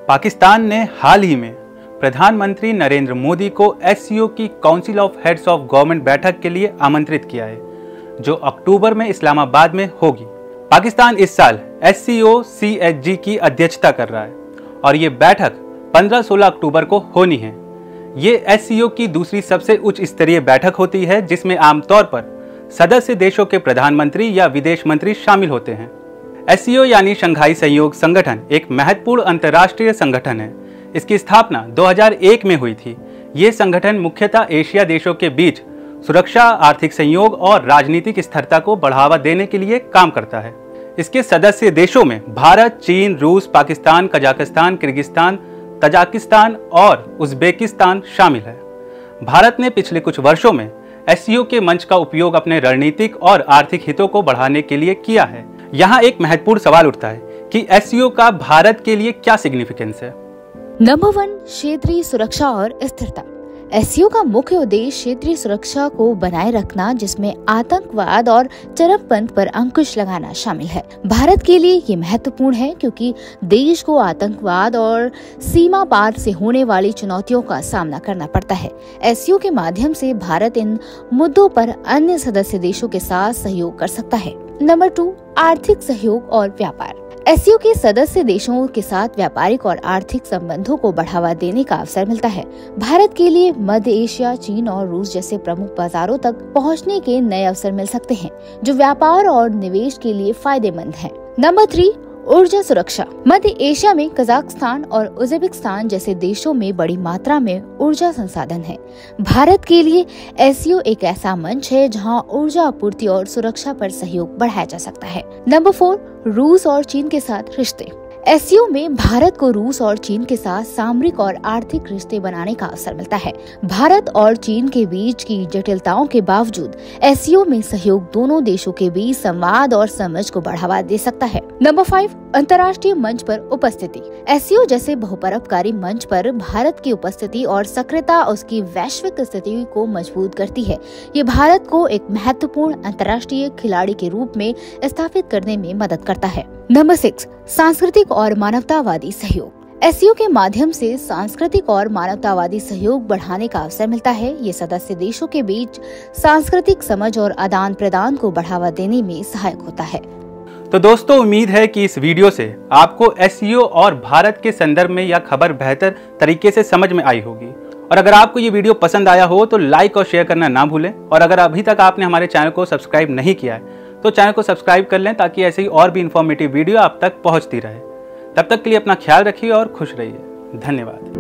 पाकिस्तान ने हाल ही में प्रधानमंत्री नरेंद्र मोदी को एससीओ की council of heads of government बैठक के लिए आमंत्रित किया है, जो अक्टूबर में इस्लामाबाद में होगी। पाकिस्तान इस साल एससीओ सीएचजी की अध्यक्षता कर रहा है और ये बैठक 15-16 अक्टूबर को होनी है। ये एससीओ की दूसरी सबसे उच्च स्तरीय बैठक होती है, जिसमें आमतौर पर सदस्य देशों के प्रधानमंत्री या विदेश मंत्री शामिल होते हैं। एससीओ यानी शंघाई सहयोग संगठन एक महत्वपूर्ण अंतर्राष्ट्रीय संगठन है। इसकी स्थापना 2001 में हुई थी। ये संगठन मुख्यतः एशिया देशों के बीच सुरक्षा, आर्थिक सहयोग और राजनीतिक स्थिरता को बढ़ावा देने के लिए काम करता है। इसके सदस्य देशों में भारत, चीन, रूस, पाकिस्तान, कजाकिस्तान, किर्गिस्तान, तजाकिस्तान और उज्बेकिस्तान शामिल है। भारत ने पिछले कुछ वर्षों में एससीओ के मंच का उपयोग अपने रणनीतिक और आर्थिक हितों को बढ़ाने के लिए किया है। यहाँ एक महत्वपूर्ण सवाल उठता है कि एससीओ का भारत के लिए क्या सिग्निफिकेंस है। नंबर 1, क्षेत्रीय सुरक्षा और स्थिरता। एससीओ का मुख्य उद्देश्य क्षेत्रीय सुरक्षा को बनाए रखना, जिसमें आतंकवाद और चरमपंथ पर अंकुश लगाना शामिल है। भारत के लिए ये महत्वपूर्ण है क्योंकि देश को आतंकवाद और सीमा पार से होने वाली चुनौतियों का सामना करना पड़ता है। एससीओ के माध्यम से भारत इन मुद्दों पर अन्य सदस्य देशों के साथ सहयोग कर सकता है। नंबर 2, आर्थिक सहयोग और व्यापार। एससीओ के सदस्य देशों के साथ व्यापारिक और आर्थिक संबंधों को बढ़ावा देने का अवसर मिलता है। भारत के लिए मध्य एशिया, चीन और रूस जैसे प्रमुख बाजारों तक पहुंचने के नए अवसर मिल सकते हैं, जो व्यापार और निवेश के लिए फायदेमंद है। नंबर 3, ऊर्जा सुरक्षा। मध्य एशिया में कजाकिस्तान और उज्बेकिस्तान जैसे देशों में बड़ी मात्रा में ऊर्जा संसाधन है। भारत के लिए एससीओ एक ऐसा मंच है जहां ऊर्जा आपूर्ति और सुरक्षा पर सहयोग बढ़ाया जा सकता है। नंबर 4, रूस और चीन के साथ रिश्ते। एससीओ में भारत को रूस और चीन के साथ सामरिक और आर्थिक रिश्ते बनाने का अवसर मिलता है। भारत और चीन के बीच की जटिलताओं के बावजूद एससीओ में सहयोग दोनों देशों के बीच संवाद और समझ को बढ़ावा दे सकता है। नंबर 5, अंतर्राष्ट्रीय मंच पर उपस्थिति। एससीओ जैसे बहुपरोपकारी मंच पर भारत की उपस्थिति और सक्रियता उसकी वैश्विक स्थिति को मजबूत करती है। ये भारत को एक महत्वपूर्ण अंतर्राष्ट्रीय खिलाड़ी के रूप में स्थापित करने में मदद करता है। नंबर 6, सांस्कृतिक और मानवतावादी सहयोग। एससीओ के माध्यम से सांस्कृतिक और मानवतावादी सहयोग बढ़ाने का अवसर मिलता है। ये सदस्य देशों के बीच सांस्कृतिक समझ और आदान प्रदान को बढ़ावा देने में सहायक होता है। तो दोस्तों, उम्मीद है कि इस वीडियो से आपको एससीओ और भारत के संदर्भ में यह खबर बेहतर तरीके से समझ में आई होगी। और अगर आपको ये वीडियो पसंद आया हो तो लाइक और शेयर करना ना भूलें। और अगर अभी तक आपने हमारे चैनल को सब्सक्राइब नहीं किया है तो चैनल को सब्सक्राइब कर लें, ताकि ऐसे ही और भी इंफॉर्मेटिव वीडियो आप तक पहुंचती रहे। तब तक के लिए अपना ख्याल रखिए और खुश रहिए। धन्यवाद।